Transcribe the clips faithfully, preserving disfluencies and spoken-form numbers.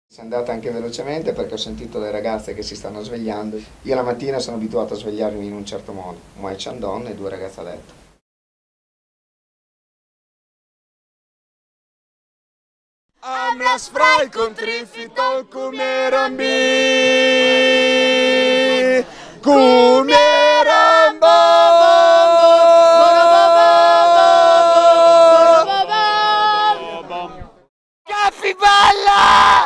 È andata anche velocemente perché ho sentito le ragazze che si stanno svegliando. Io la mattina sono abituato a svegliarmi in un certo modo, Muay Chandon e due ragazze a letto. Am las frei contrifito cum eram bi, cum eram bo. Capiballa!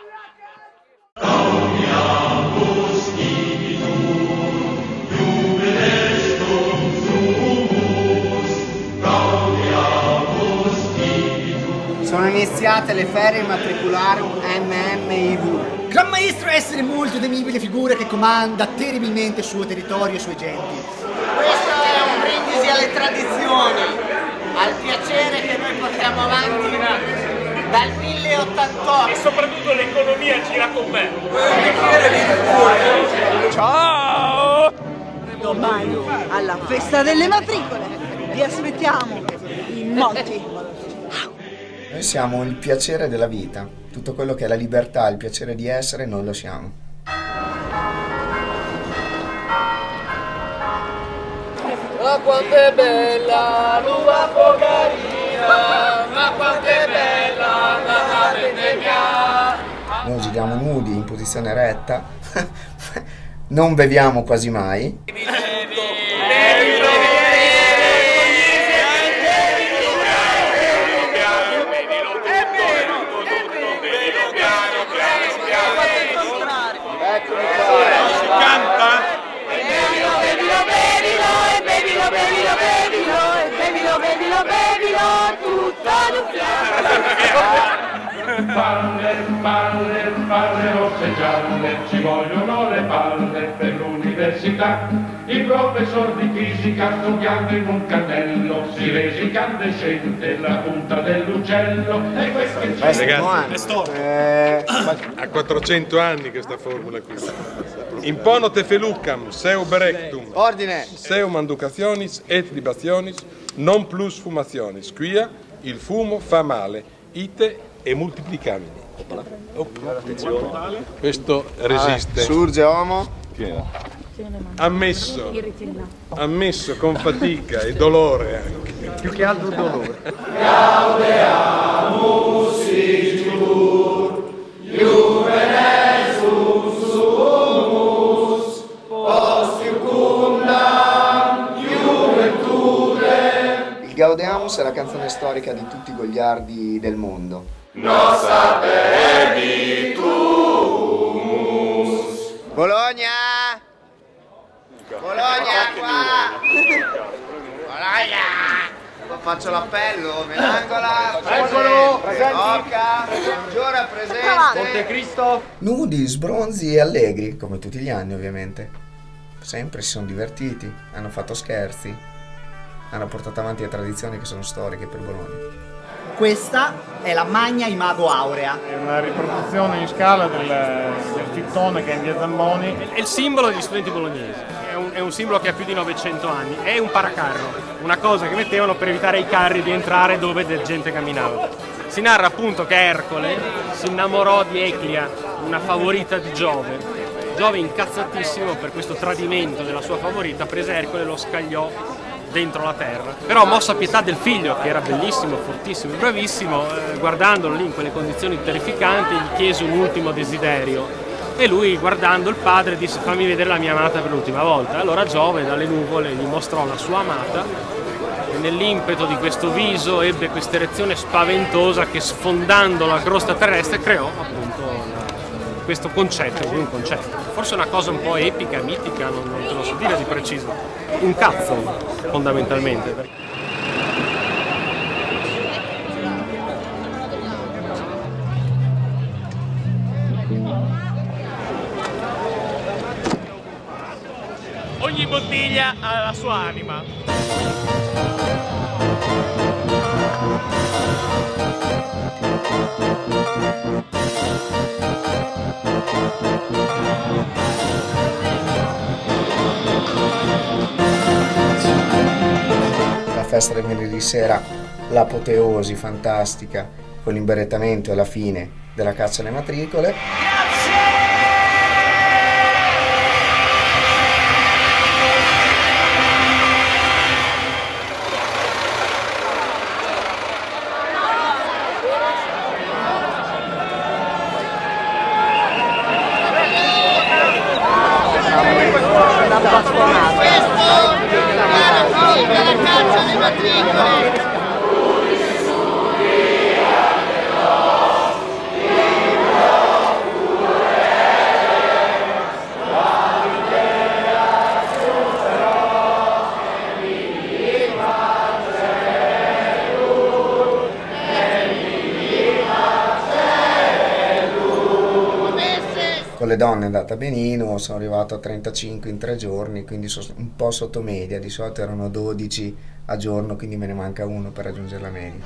Sono iniziate le ferie matricularum M M I V. Gran maestro è essere molto temibile figura che comanda terribilmente il suo territorio e i suoi genti. Questo è un brindisi alle tradizioni, al piacere che noi portiamo avanti dal mille ottantotto. E soprattutto l'economia gira con me. Ciao! Domani alla festa delle matricole vi aspettiamo in molti. Noi siamo il piacere della vita, tutto quello che è la libertà, il piacere di essere, noi lo siamo. Ma quanto è bella l'uva focarina, ma quanto è bella la vendemmia. Noi giriamo nudi in posizione retta, non beviamo quasi mai. Canta? Bevilo, bevilo, bevilo, e bevilo, bevilo, bevilo, e bevilo, bevilo, bevilo, tutto ad un fiato. Palle, palle, palle rosse e gialle, ci vogliono le palle per l'università. Il professor di fisica studiando in un cannello si rese incandescente la punta dell'uccello. E questo è il Ragazzi, è storia. Ha quattrocento anni questa formula qui. Impono te felucam, seu berectum. Ordine! Seu manducationis et libationis, non plus fumationis. Quia il fumo fa male, ite e moltiplicamini. Questo resiste. Surge uomo. Ammesso, ammesso con fatica e dolore anche. Più che altro dolore. Gaudeamus igitur, juvenesum sumus, post iucundam juventude. Il Gaudeamus è la canzone storica di tutti i goliardi del mondo. Nos abebitus. Bologna! Bologna qua! Bologna! Faccio l'appello, Melangola, Eccolo, Oca, Giora presente. Montecristo. Nudi, sbronzi e allegri, come tutti gli anni ovviamente. Sempre si sono divertiti, hanno fatto scherzi, hanno portato avanti le tradizioni che sono storiche per Bologna. Questa è la Magna Imago Aurea. È una riproduzione in scala del, del fittone che è in via Zamboni. È il simbolo degli studenti bolognesi, è un, è un simbolo che ha più di novecento anni, è un paracarro, una cosa che mettevano per evitare ai carri di entrare dove la gente camminava. Si narra appunto che Ercole si innamorò di Eclia, una favorita di Giove. Giove, incazzatissimo per questo tradimento della sua favorita, prese Ercole e lo scagliò dentro la terra. Però mossa a pietà del figlio, che era bellissimo, fortissimo e bravissimo, eh, guardandolo lì in quelle condizioni terrificanti, gli chiese un ultimo desiderio. E lui, guardando il padre, disse: fammi vedere la mia amata per l'ultima volta. Allora Giove dalle nuvole gli mostrò la sua amata e nell'impeto di questo viso ebbe questa erezione spaventosa che, sfondando la crosta terrestre, creò appunto la, questo concetto, un concetto. Forse una cosa un po' epica, mitica, non, non te lo so dire di preciso. Un cazzo, fondamentalmente. Ogni bottiglia ha la sua anima. La festa del venerdì sera, l'apoteosi fantastica con l'imberettamento alla fine della caccia alle matricole. Con le donne è andata benino, sono arrivato a trentacinque in tre giorni, quindi sono un po' sotto media, di solito erano dodici a giorno, quindi me ne manca uno per raggiungere la media.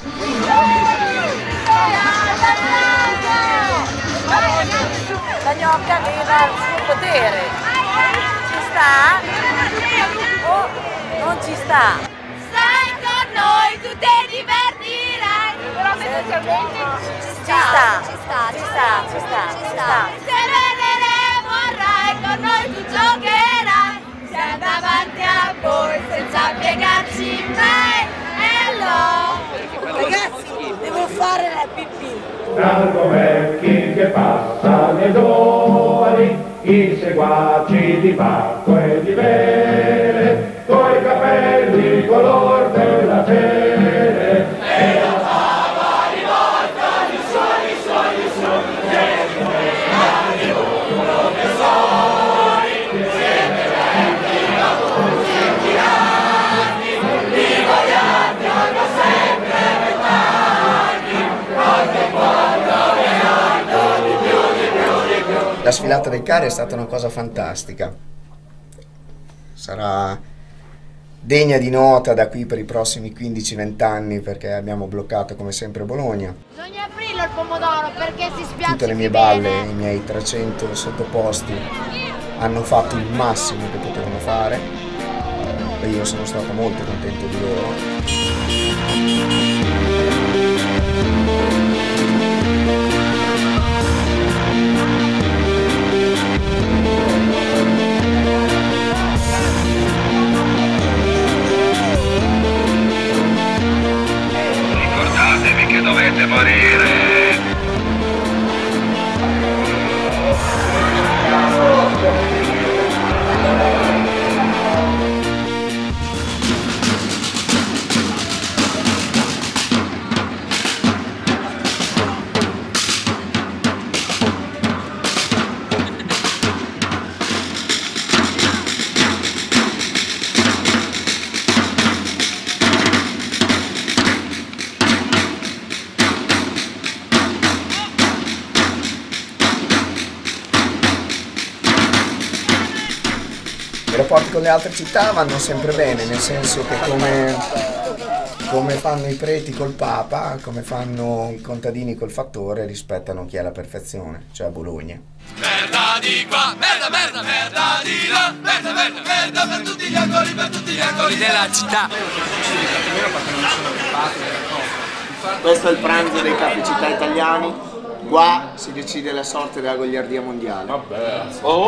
La gnocca aveva il suo potere. Ci sta? O non ci sta? Stai con noi, tu ti divertirai. Però tendenzialmente ci sta. Ci sta, ci sta, ci sta, ci sta. Se vedremo vorrai con noi tu giocherai. Siamo davanti a voi senza piegarci mai. Hello. Ragazzi, devo fare la pipì. Largo vecchi che passa le giovani, i seguaci di Bacco e di Vele, coi capelli color della tele. E la fava rivolta di soli, soli, soli, di professori, siete vecchi da tutti gli anni, di vogliati hanno sempre vent'anni, qualche quando ne hanno di più, di più, di più. La sfilata dei carri è stata una cosa fantastica, sarà degna di nota da qui per i prossimi quindici venti anni, perché abbiamo bloccato come sempre Bologna. Bisogna aprirlo il pomodoro perché si spiazza. Tutte le mie balle, i miei trecento sottoposti hanno fatto il massimo che potevano fare e io sono stato molto contento di loro. Ricordatevi che dovete morire. I rapporti con le altre città vanno sempre bene, nel senso che come, come fanno i preti col Papa, come fanno i contadini col fattore, rispettano chi è la perfezione, cioè Bologna. Merda di qua, merda, merda, merda di là, merda, merda, merda per tutti gli angoli, per tutti gli angoli della città. Questo è il pranzo dei capi città italiani. Qua si decide la sorte della goliardia mondiale. Vabbè. Oh,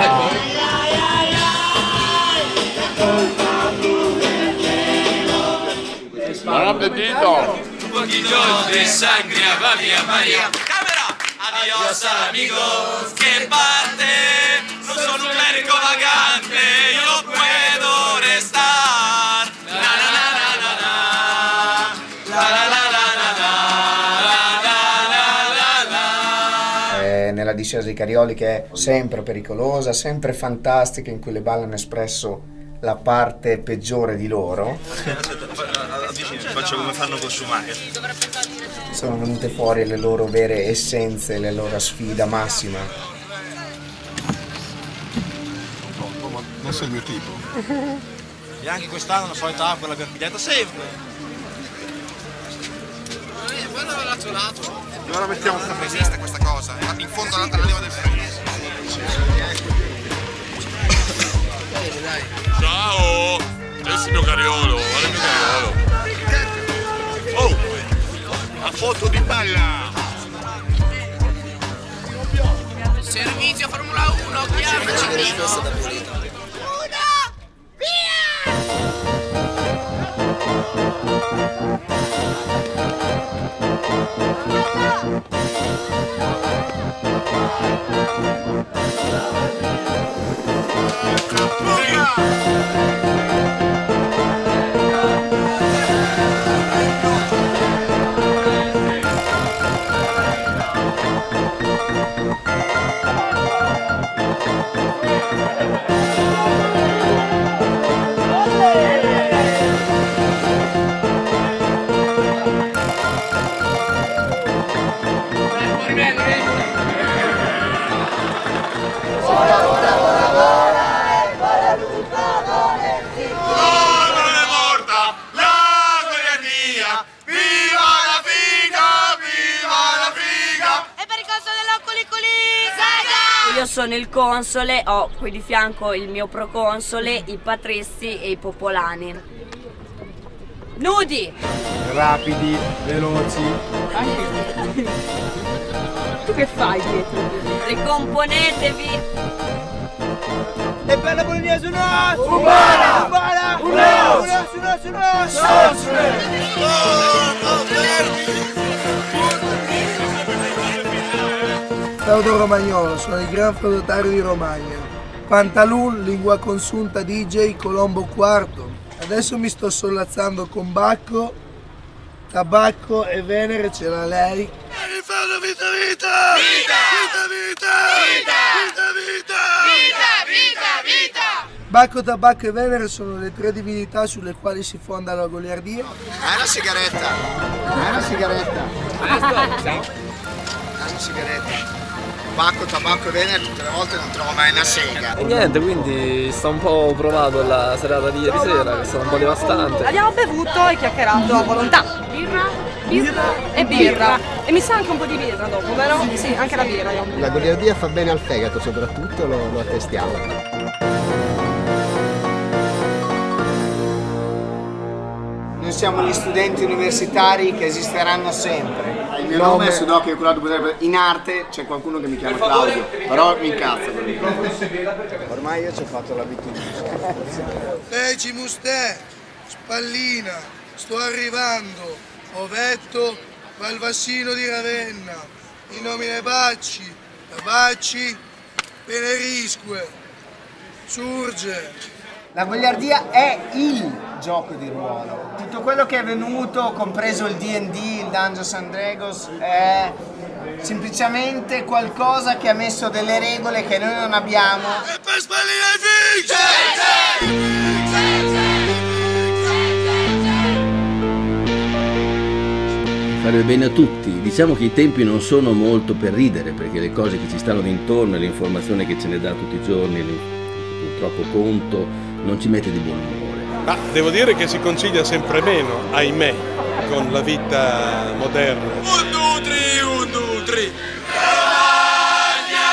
Buon appetito! Un poquito de sangria, va via Maria. Camera! Adios amigos, que parte. No sono un clerico vagante, yo puedo restar. La la la la la la. La la la la la la. Eh, nella discesa dei Carioli, che è sempre pericolosa, sempre fantastica, in cui le balle hanno espresso la parte peggiore di loro. Faccio come fanno con Schumacher. Sono venute fuori le loro vere essenze, la loro sfida massima. Non sei il mio tipo. E anche quest'anno la solita acqua l'abbiamo pigliata sempre. Guarda dall'altro lato. Ora mettiamo sta esiste questa cosa, in fondo alla leva del paese. Ciao! Questo è il mio cariolo, guarda il mio cariolo. Oh! foto di palla. Servizio Formula uno, chiaro, ciclino. Io sono il console, ho qui di fianco il mio proconsole, i patrizi e i popolani. Nudi! Rapidi, veloci. Tu che fai dietro? Ricomponetevi! E per la bolognese una! Umana! Umana! Una! Una! Una! Una! Feudo Romagnolo, sono il gran feudotario di Romagna. Pantalun, lingua consunta D J, Colombo quarto. Adesso mi sto sollazzando con Bacco, Tabacco e Venere, ce l'ha lei. Vita, vita, vita! Vita! Vita, vita! Vita, vita! Vita, vita, vita! Bacco, Tabacco e Venere sono le tre divinità sulle quali si fonda la goliardia. È una sigaretta. È una sigaretta. È una sigaretta. Bacco, tabacco e Venere tutte le volte non trovo mai una sega. E niente, quindi sta un po' provato la serata di ieri sera, che è stata un po' devastante. Abbiamo bevuto e chiacchierato a volontà. Birra, birra e birra. E mi sa anche un po' di birra dopo, vero? Sì, anche la birra. La goliardia fa bene al fegato, soprattutto lo, lo attestiamo. Noi siamo gli studenti universitari che esisteranno sempre. Il mio nome è Sudoku Yokurato, in arte c'è qualcuno che mi chiama Claudio, però mi incazzo. Ormai io ci ho fatto l'abitudine. Decimus te, Spallina, sto arrivando, Ovetto, Valvassino di Ravenna, in nomine Bacci, Bacci, Penerisque, Surge. La goliardia è il gioco di ruolo. Tutto quello che è venuto, compreso il D and D, il Dungeons and Dragons, è semplicemente qualcosa che ha messo delle regole che noi non abbiamo. E per Spallina il fare bene a tutti. Diciamo che i tempi non sono molto per ridere, perché le cose che ci stanno intorno e l'informazione che ce ne dà tutti i giorni, purtroppo conto, non ci mette di buon umore. Ma devo dire che si concilia sempre meno, ahimè, con la vita moderna. Un, due, tre, un, due, tre. Romagna,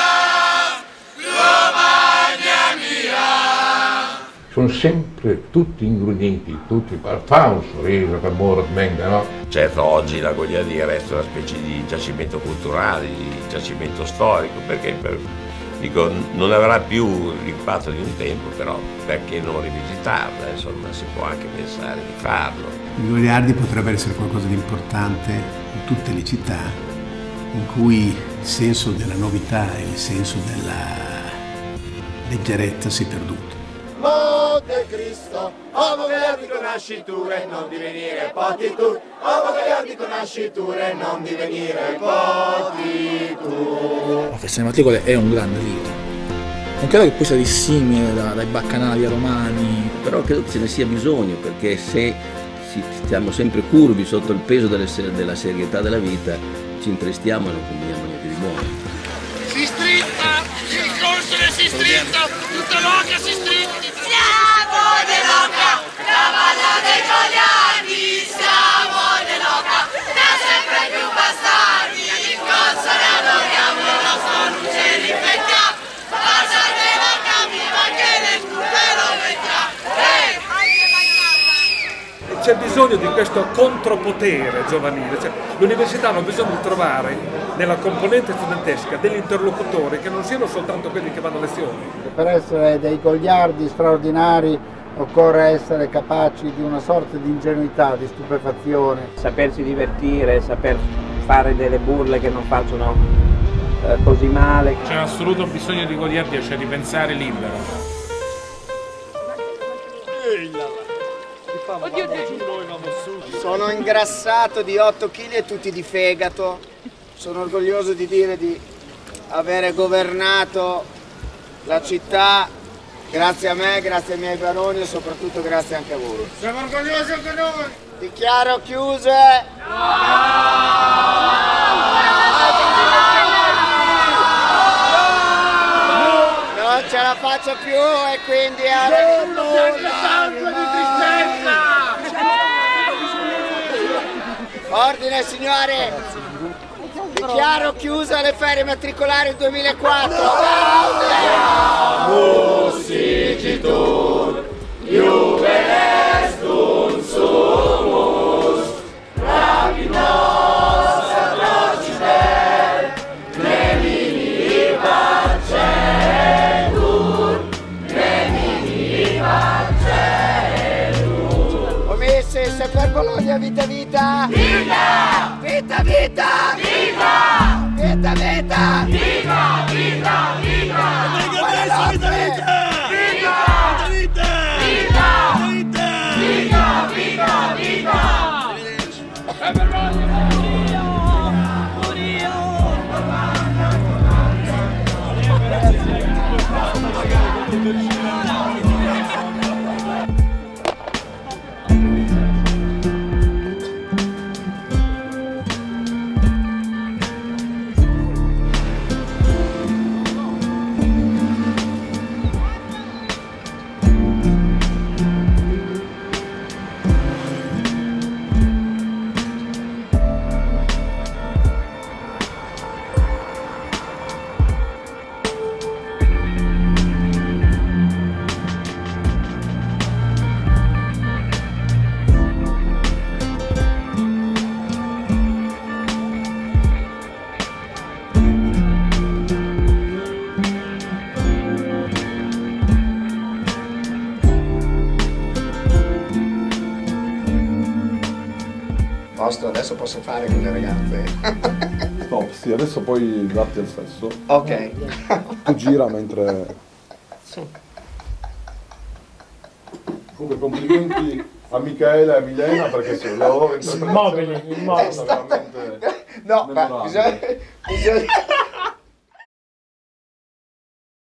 Romagna mia. Sono sempre tutti ingruditi, tutti per fare un sorriso, per moralmente, no? Certo, oggi la goliardia resta una specie di giacimento culturale, di giacimento storico, perché per... Dico, non avrà più l'impatto di un tempo, però perché non rivisitarla? Insomma, si può anche pensare di farlo. Il goliardi potrebbe essere qualcosa di importante in tutte le città, in cui il senso della novità e il senso della leggerezza si è perduto. Monte Cristo, Omo Goliardico nasciture, non divenire poti tu. Omo Goliardico nasciture, non divenire poti tu. La festa delle matricole è un grande libro. Non credo che poi sia dissimile da, dai baccanali romani. Però credo che ce ne sia bisogno, perché se stiamo sempre curvi sotto il peso delle, della serietà della vita, ci intristiamo e non combiniamo niente di buono. Si stritta, il console si stritta, tutta l'oca si stritta. Siamo dell'oca, la banda dei goliardi, siamo dell'oca, da sempre più bastardi, il console adoriamo, la nostra luce riflettiamo, basta dell'oca viva che nel tuo lo mettiamo. C'è bisogno bisogno di questo contropotere giovanile, cioè, le università hanno bisogno di trovare nella componente studentesca degli interlocutori che non siano soltanto quelli che vanno a lezioni. Per essere dei goliardi straordinari occorre essere capaci di una sorta di ingenuità, di stupefazione. Sapersi divertire, saper fare delle burle che non facciano eh, così male. C'è un assoluto bisogno di goliardia, cioè di pensare libero. Sono ingrassato di otto chili e tutti di fegato. Sono orgoglioso di dire di avere governato la città grazie a me, grazie ai miei baroni e soprattutto grazie anche a voi. Siamo orgogliosi anche noi! Dichiaro chiuse! Non ce la faccio più e quindi ordine signore! Dichiaro chiusa le ferie matricolari duemilaquattro! Musigitur, Juve est sumus, rapidos atrocider, nemini parcedur, nemini parcedur. Omessi, se per Bologna vita vita! Vita! Vita vita! Vita! Vita vita! Vita, vita, vita! Vita, vita! Vita, vita, vita! Posto, adesso posso fare con le ragazze. No, sì, adesso puoi darti al sesso. Ok. Tu gira mentre... Sì. Comunque complimenti a Michaela e a Milena perché sono le loro interpretazioni. Immobili, immobili. Sono veramente No, ma bisogna, bisogna,